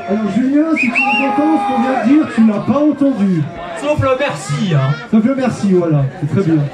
Alors Julien, si tu nous entends, ce qu'on vient de dire, tu l'as pas entendu. Sauf le merci, hein. Sauf le merci, voilà, c'est très bien.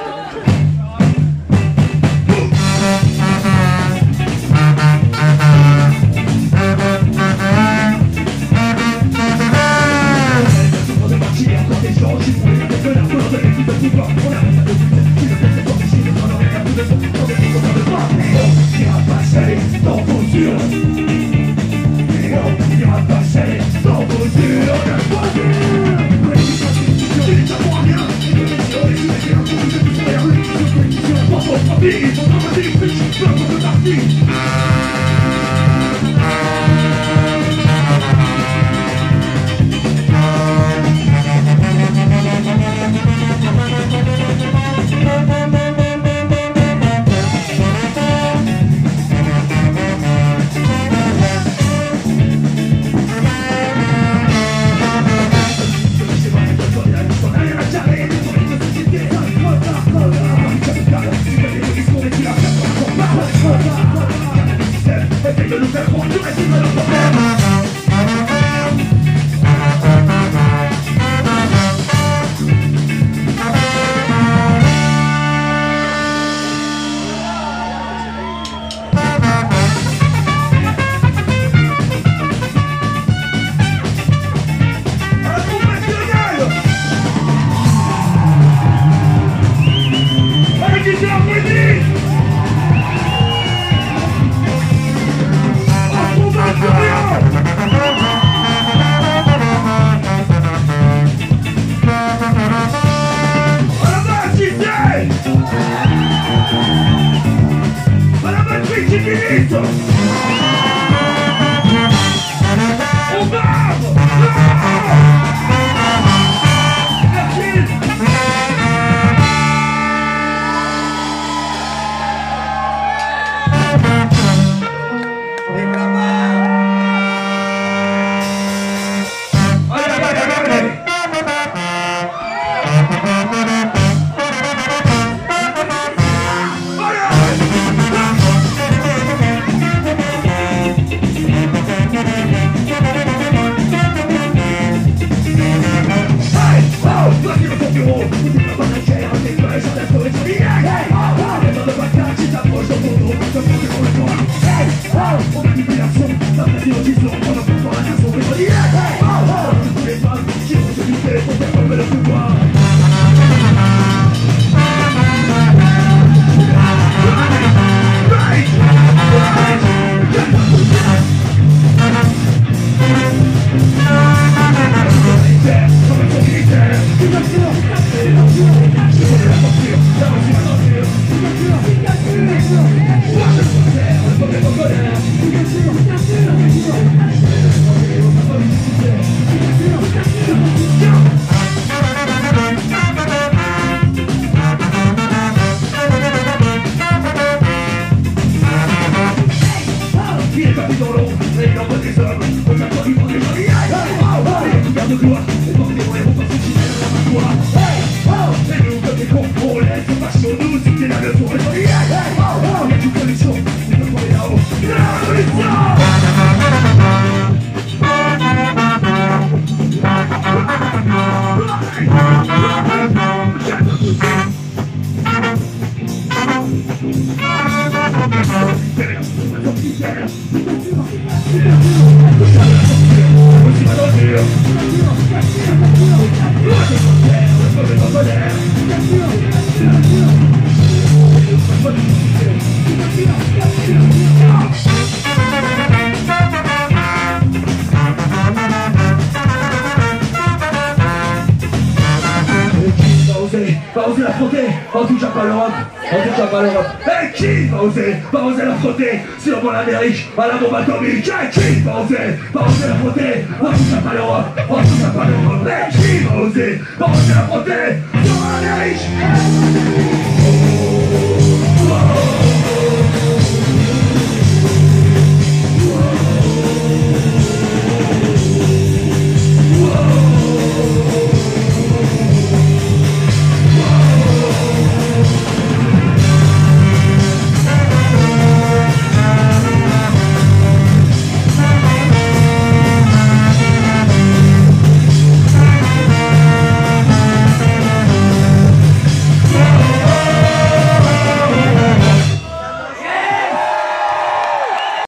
Va oser l'affronter, en tout cas pas l'Europe, en tout cas pas l'Europe. Et qui va oser l'affronter, sur mon Amérique, à la bombe atomique. Et qui va oser l'affronter, en tout cas pas l'Europe, en tout cas pas l'Europe. Et qui va oser l'affronter, sur mon Amérique.